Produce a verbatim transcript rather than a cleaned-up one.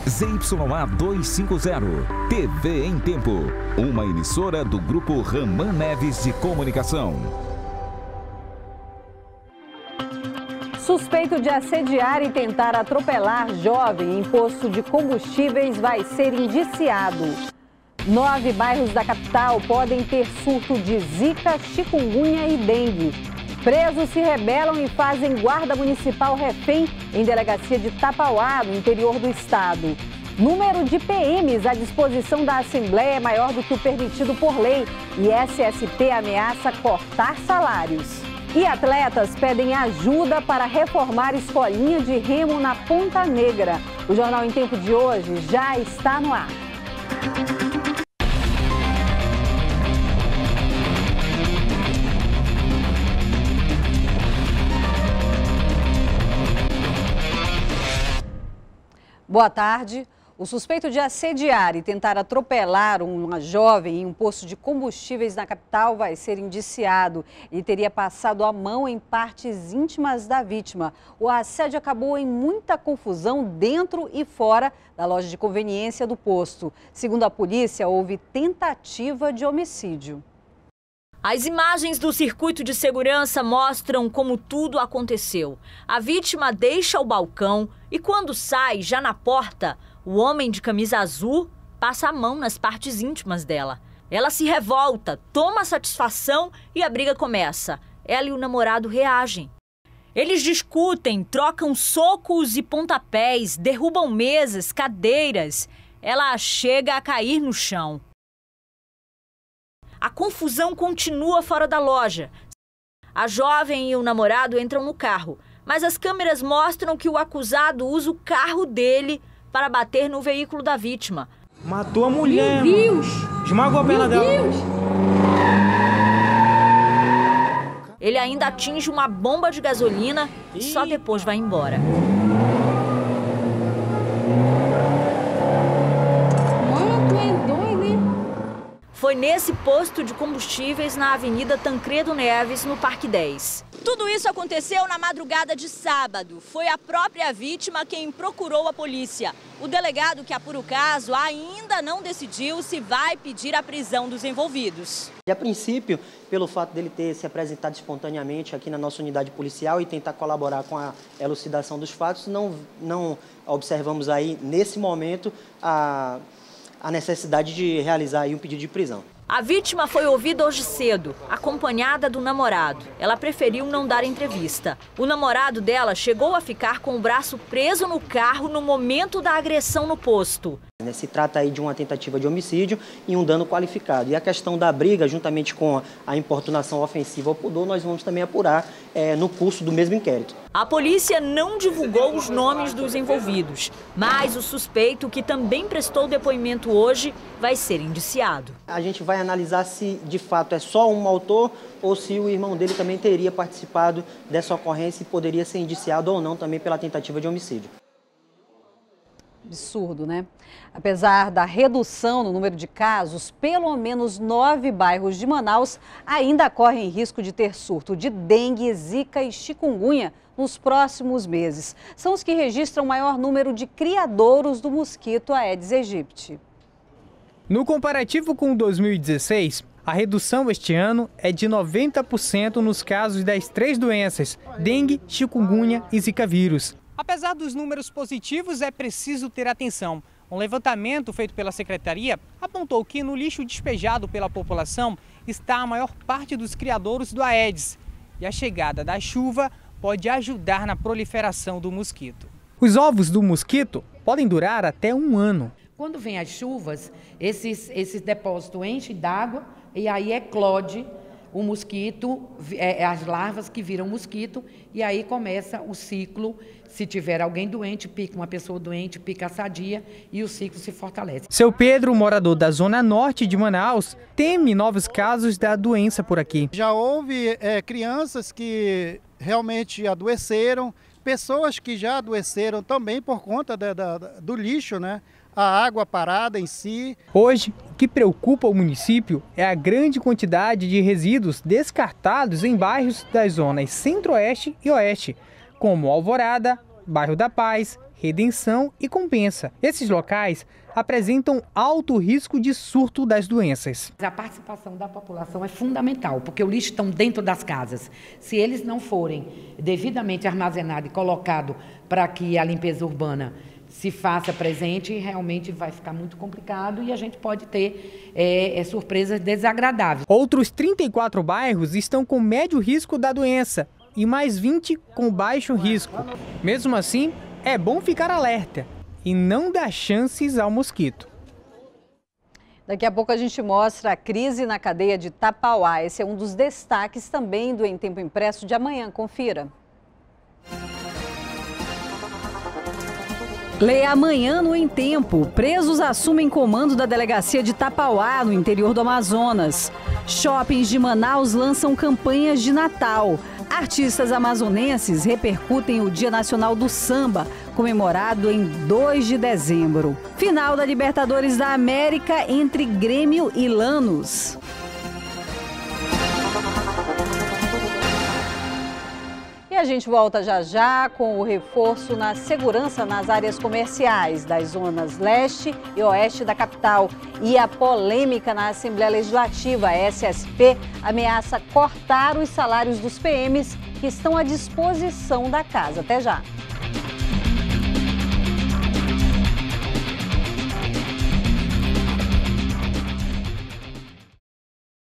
Z Y A duzentos e cinquenta, T V em Tempo, uma emissora do Grupo Raman Neves de Comunicação. Suspeito de assediar e tentar atropelar jovem em posto de combustíveis vai ser indiciado. Nove bairros da capital podem ter surto de zika, chikungunya e dengue. Presos se rebelam e fazem guarda municipal refém em delegacia de Tapauá, no interior do estado. Número de P Ms à disposição da Assembleia é maior do que o permitido por lei e S S T ameaça cortar salários. E atletas pedem ajuda para reformar escolinha de remo na Ponta Negra. O Jornal em Tempo de hoje já está no ar. Boa tarde. O suspeito de assediar e tentar atropelar uma jovem em um posto de combustíveis na capital vai ser indiciado. Ele teria passado a mão em partes íntimas da vítima. O assédio acabou em muita confusão dentro e fora da loja de conveniência do posto. Segundo a polícia, houve tentativa de homicídio. As imagens do circuito de segurança mostram como tudo aconteceu. A vítima deixa o balcão e quando sai, já na porta, o homem de camisa azul passa a mão nas partes íntimas dela. Ela se revolta, toma satisfação e a briga começa. Ela e o namorado reagem. Eles discutem, trocam socos e pontapés, derrubam mesas, cadeiras. Ela chega a cair no chão. A confusão continua fora da loja. A jovem e o namorado entram no carro, mas as câmeras mostram que o acusado usa o carro dele para bater no veículo da vítima. Matou a mulher, Meu Deus! Mano. Esmagou a perna dela. Deus! Ele ainda atinge uma bomba de gasolina e só depois vai embora. Mano, tu é doido, hein? Foi nesse posto de combustíveis na Avenida Tancredo Neves, no Parque dez. Tudo isso aconteceu na madrugada de sábado. Foi a própria vítima quem procurou a polícia. O delegado que apura o caso ainda não decidiu se vai pedir a prisão dos envolvidos. A princípio, pelo fato dele ter se apresentado espontaneamente aqui na nossa unidade policial e tentar colaborar com a elucidação dos fatos, não, não observamos aí, nesse momento, a, a necessidade de realizar aí um pedido de prisão. A vítima foi ouvida hoje cedo, acompanhada do namorado. Ela preferiu não dar entrevista. O namorado dela chegou a ficar com o braço preso no carro no momento da agressão no posto. Se trata aí de uma tentativa de homicídio e um dano qualificado. E a questão da briga, juntamente com a importunação ofensiva ao pudor, nós vamos também apurar é, no curso do mesmo inquérito. A polícia não divulgou os nomes dos envolvidos, mas o suspeito, que também prestou depoimento hoje, vai ser indiciado. A gente vai analisar se de fato é só um autor ou se o irmão dele também teria participado dessa ocorrência e poderia ser indiciado ou não também pela tentativa de homicídio. Absurdo, né? Apesar da redução no número de casos, pelo menos nove bairros de Manaus ainda correm risco de ter surto de dengue, zika e chikungunya nos próximos meses. São os que registram o maior número de criadouros do mosquito Aedes aegypti. No comparativo com dois mil e dezesseis, a redução este ano é de noventa por cento nos casos das três doenças, dengue, chikungunya e zika vírus. Apesar dos números positivos, é preciso ter atenção. Um levantamento feito pela Secretaria apontou que no lixo despejado pela população está a maior parte dos criadouros do Aedes. E a chegada da chuva pode ajudar na proliferação do mosquito. Os ovos do mosquito podem durar até um ano. Quando vem as chuvas, esses, esses depósitos enchem d'água e aí eclode o mosquito, é, as larvas que viram mosquito, e aí começa o ciclo. Se tiver alguém doente, pica uma pessoa doente, pica a sadia e o ciclo se fortalece. Seu Pedro, morador da zona norte de Manaus, teme novos casos da doença por aqui. Já houve é, crianças que realmente adoeceram, pessoas que já adoeceram também por conta da, da, do lixo, né? A água parada em si. Hoje, o que preocupa o município é a grande quantidade de resíduos descartados em bairros das zonas Centro-Oeste e Oeste, como Alvorada, Bairro da Paz, Redenção e Compensa. Esses locais apresentam alto risco de surto das doenças. A participação da população é fundamental, porque o lixo está dentro das casas. Se eles não forem devidamente armazenados e colocados para que a limpeza urbana se faça presente, realmente vai ficar muito complicado e a gente pode ter é, é, surpresas desagradáveis. Outros trinta e quatro bairros estão com médio risco da doença e mais vinte com baixo risco. Mesmo assim, é bom ficar alerta e não dar chances ao mosquito. Daqui a pouco a gente mostra a crise na cadeia de Tapauá. Esse é um dos destaques também do Em Tempo Impresso de amanhã. Confira. Leia amanhã no Em Tempo. Presos assumem comando da delegacia de Tapauá, no interior do Amazonas. Shoppings de Manaus lançam campanhas de Natal. Artistas amazonenses repercutem o Dia Nacional do Samba, comemorado em dois de dezembro. Final da Libertadores da América entre Grêmio e Lanús. E a gente volta já já com o reforço na segurança nas áreas comerciais das zonas leste e oeste da capital. E a polêmica na Assembleia Legislativa. A S S P ameaça cortar os salários dos P Ms que estão à disposição da casa. Até já.